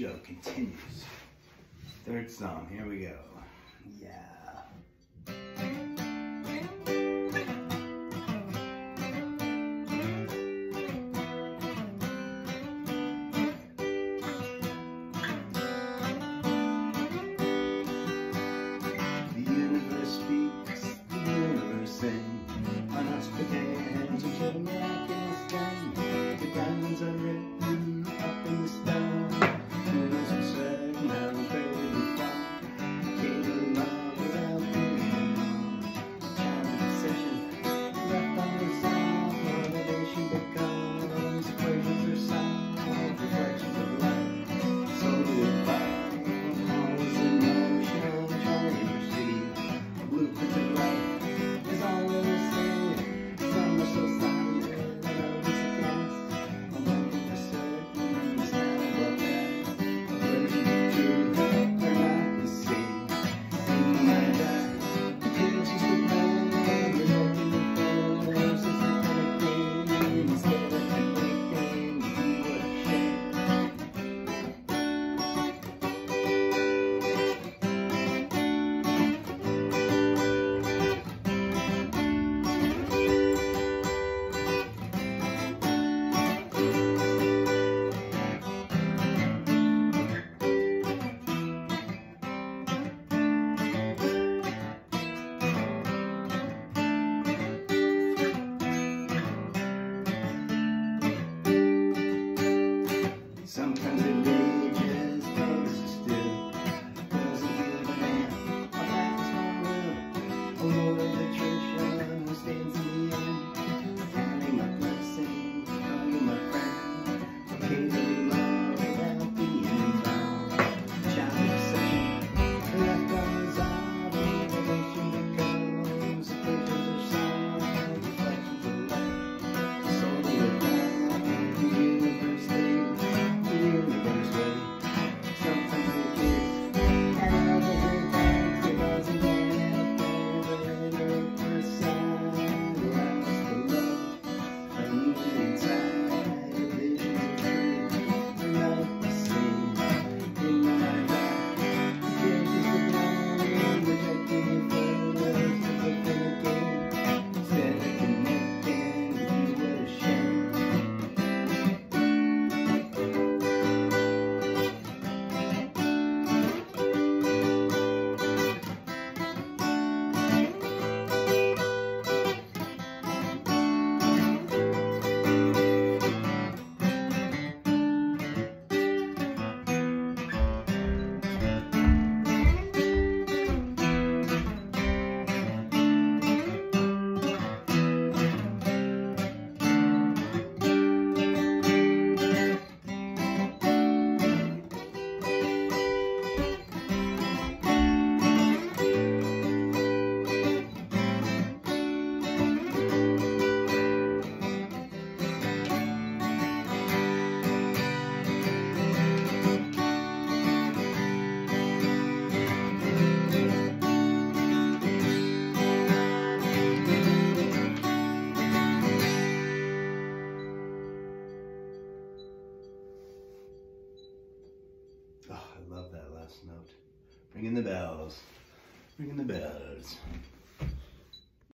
show continues. Third song, here we go. Yeah. The universe speaks, the universe sings. On us pretends to show miraculous thing. The diamonds are written up in the stone. Who knows for certain how incredibly far? Came to love without being alone. Child obsession left unresolved. Motivation becomes equations are solved. Reflections of light, so divine. Always in motion, trying to perceive. A blueprint of life is all that we see. Some are so silent, others a guess. I'm looking for certain, it's not about that. Version of truth, turn out the sea. In my back, the patience with man, rejecting the force, is the kind of thing. Instead of thinking, you what a shame. Sometimes it rages, others are still. Doesn't give a damn, our back is my will. A Lord of attrition who stands in the end. Counting my blessings, hugging my friend. Occasionally love without being bound. Child obsession, left unresolved. Motivation becomes equations are solved. Reflections of light, the soul of life, the universe leaves. Universe way. Sometimes it is, and others it doesn't get better for a sign. Allows the love I need inside. The visions of truth are not the same. In my life, there's just a blind rejecting first to look in a game. Instead of connecting with you, what a shame. Oh, I love that last note. Ringing the bells. Ringing the bells.